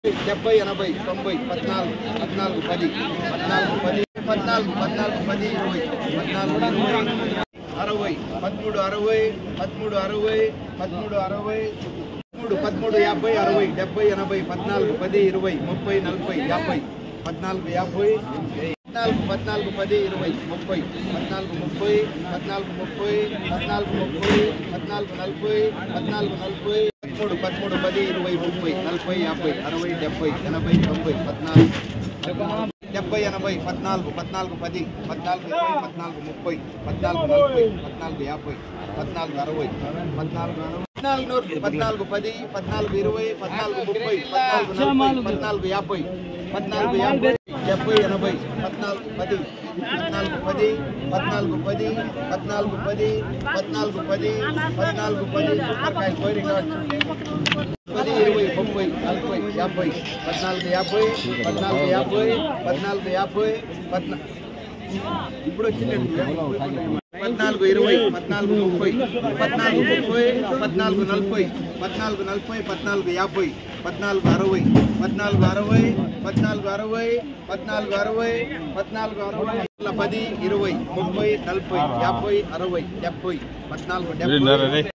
70 80 90 14 14 10 14 10 14 14 10 20 14 20 60 13 60 13 60 13 60 13 50 60 70 80 14 10 20 30 40 50 14 50 14 10 20 30 14 30 14 30 14 30 14 40 14 40 13 13 10 20 30 40 50 60 70 80 90 90 14 70 80 14 14 10 14 20 14 30 14 40 14 50 14 60 14 14 10 14 20 14 30 14 40 14 50 14 50 70 80 14 10 14 10 14 10 14 10 14 10 14 10 సూపర్కాయ scoring 10 20 30 40 50 14 50 14 50 14 50 ఇప్పుడు వచ్చిందండి 14 20 14 30 14 30 14 40 14 40 14 50 14 60 14 60 14 60 14 60 14 60 10 20 30 40 50 60 70 14 70